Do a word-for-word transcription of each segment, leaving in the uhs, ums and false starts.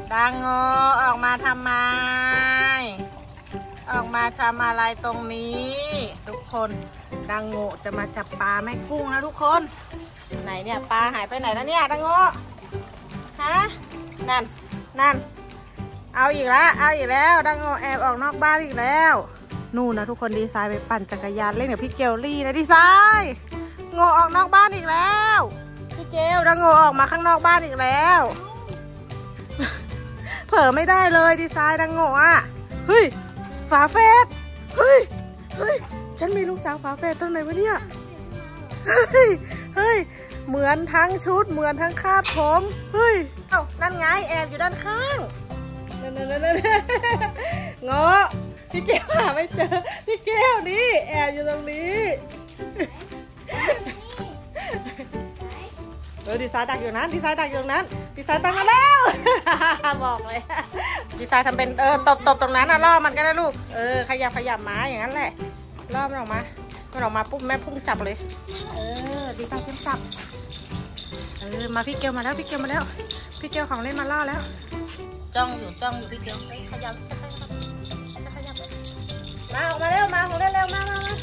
ดังโงออกมาทำไมออกมาทำอะไรตรงนี้ทุกคนดังโงจะมาจับปลาแม่กุ้งนะทุกคนไหนเนี่ยปลาหายไปไหนแล้วเนี่ยดังโงฮะนั่นนั่นเอาอีกแล้วเอาอีกแล้วดังโงแอบออกนอกบ้านอีกแล้วนู่นนะทุกคนดีไซน์ไปปั่นจักรยานเล่นกับพี่เกลลี่นะดีไซน์โงออกนอกบ้านอีกแล้วพี่เกลดังโงออกมาข้างนอกบ้านอีกแล้วเผลอไม่ได้เลยดีไซน์ดังโงอ่ะเฮ้ยฝาแฝดเฮ้ยเฮ้ยฉันมีลูกสาวฝาแฝดตรงไหนวะเนี่ยเฮ้ยเฮ้ยเหมือนทั้งชุดเหมือนทั้งคาดผมเฮ้ยเอ้านั่นไงแอบอยู่ด้านข้างนั่นนั่นนั่นเงาะพี่แก้วหาไม่เจอพี่แก้วนี่แอบอยู่ตรงนี้เออดีไซน์ดักอยู่นั้นดีไซน์ดักอยู่ตรงนั้นดีไซน์ตั้งมาแล้วบอกเลยดีไซน์ทำเป็นเออตบตบตรงนั้นนะล่อมันก็ได้ลูกเออขยับขยับมาอย่างนั้นแหละล่อมันออกมามันออกมาปุ๊บแม่พุ่งจับเลยเออดีไซน์พุ่งจับเออมาพี่เกลมาแล้วพี่เกลมาแล้วพี่เกลของเล่นมาล่อแล้วจ้องอยู่จ้องอยู่พี่เกลขยับจะขยับมาออกมาเร็วมาของเล่นเร็วมามามา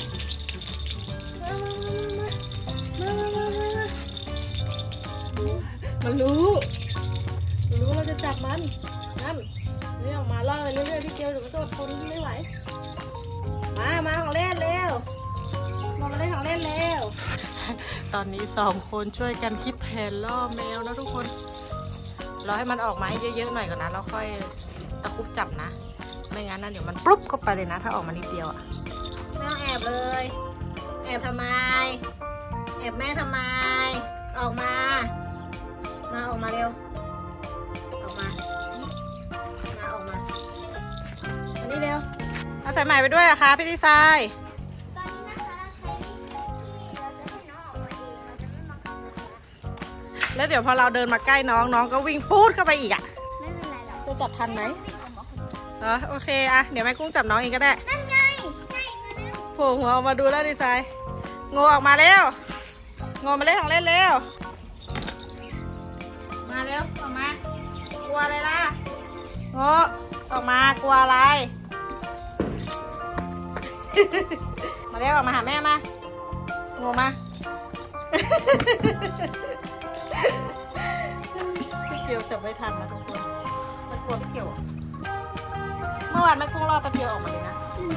มันรู้มันรู้เราจะจับมันนั่นนี่ออกมาล่อเลยเรื่อยๆพี่เกลเดี๋ยวมันจะทนไม่ไหวมามาของเล่นเร็วมามาเล่นของเล่นเร็วตอนนี้สองคนช่วยกันคิดแผนล่อแมวนะทุกคนเราให้มันออกมาให้เยอะๆหน่อยก่อนนะเราค่อยตะคุบจับนะไม่งั้นนะเดี๋ยวมันปุ๊บเข้าไปเลยนะถ้าออกมานิดเดียวอ่ะแม่แอบเลยแอบทำไมแอบแม่ทำไมออกมามาออกมาเร็วออกมามาออกมาอันนี้เร็วเอาใส่ใหม่ไปด้วยอะคะพี่ดีไซน์ตอนนี้นะคะใช้วิธีที่เราจะให้น้องออกมาเองเราจะไม่มาขับแล้วเดี๋ยวพอเราเดินมาใกล้น้องน้องก็วิ่งปูดเข้าไปอีกอะไม่เป็นไรหรอกจะจับทันไหมอ๋อโอเคอะเดี๋ยวแม่กุ้งจับน้องเองก็ได้นั่นไงโผล่หัวออกมาดูแล้วดีไซน์งูออกมาเร็วงูมาเล่นของเล่นเร็วมาเร็วออกมากลัวอะไรล่ะโง่ออกมากลัวอะไร มาเร็วออกมาหาแม่มาโง่มาพี่เกียวจับไม่ทันนะทุกคนมันกลัวพี่เกียวเมื่อวานแม่กุ้งรอแป๊บเดียวออกมาเลยนะ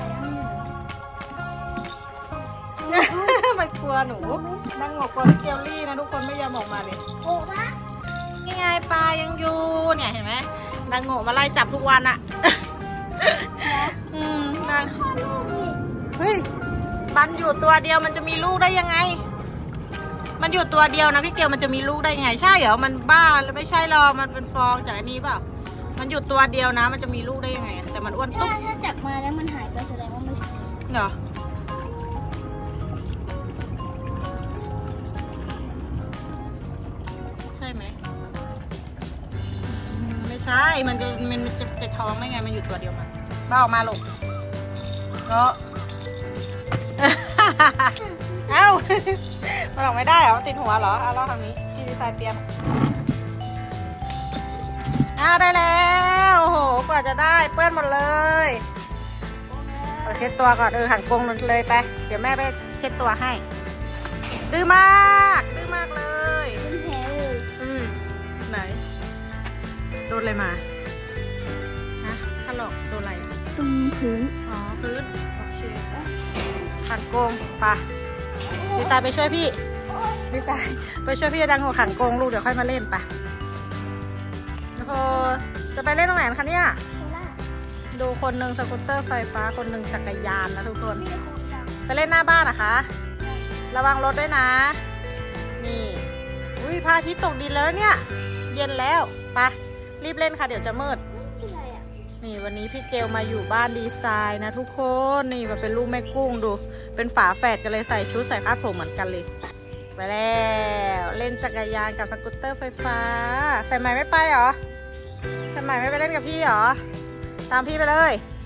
มันกลัวหนูนั่งงกกลัวพี่เกียวลี่นะทุกคนไม่ยอมออกมาเลยโอ้ปะนี่ไงปลายังอยู่เนี่ยเห็นไหมนางโง่มาไล่จับทุกวันอะอืมนางเฮ้ยมันอยู่ตัวเดียวมันจะมีลูกได้ยังไงมันอยู่ตัวเดียวนะพี่เกียวมันจะมีลูกได้ยังไงใช่เหรอมันบ้าหรือไม่ใช่หรอมันเป็นฟองจากอันนี้เปล่ามันอยู่ตัวเดียวนะมันจะมีลูกได้ยังไงแต่มันอ้วนตุ๊บถ้าจับมาแล้วมันหายไปแสดงว่าไม่ใช่เหรอใช่ไหมไม่ใช่มันจะมันจะจะท้องได้ไงมันอยู่ตัวเดียวมันบ้าออกมาลูกเนาะเอ้ามันออกไม่ได้เหรอติดหัวเหรอเอาลองทางนี้ที่ดีไซน์เตรียมอ้าวได้แล้วโอ้โหกว่าจะได้เปื้อนหมดเลยเอาเช็ดตัวก่อนเออหันกงเลยไปเดี๋ยวแม่ไปเช็ดตัวให้ดื้อมากดื้อมากเลยเป็นแผลเลยอืมไหนโดนอะไรมาฮะถลอกโดนอะไรตรงพื้นอ๋อพื้นโอเคขันโกงปะดีไซน์ไปช่วยพี่ดีไซน์ไปช่วยพี่ดังหัวขันโกงลูกเดี๋ยวค่อยมาเล่นปะโอ้โหจะไปเล่นตรงไหนคะเนี่ยดูคนหนึ่งสกูตเตอร์ไฟฟ้าคนหนึ่งจักรยานนะทุกคนไปเล่นหน้าบ้านนะคะระวังรถด้วยนะนี่อุ้ยพระอาทิตย์ตกดินแล้วเนี่ยเย็นแล้วปะรีบเล่นค่ะเดี๋ยวจะมืดนี่วันนี้พี่เกลมาอยู่บ้านดีไซน์นะทุกคนนี่มาเป็นลูกแม่กุ้งดูเป็นฝาแฝดกันเลยใส่ชุดใส่คาดผมเหมือนกันเลยไปแล้วเล่นจักรยานกับสกูตเตอร์ไฟฟ้าใส่ใหม่ไม่ไปเหรอใส่ใหม่ไม่ไปเล่นกับพี่เหรอตามพี่ไปเลย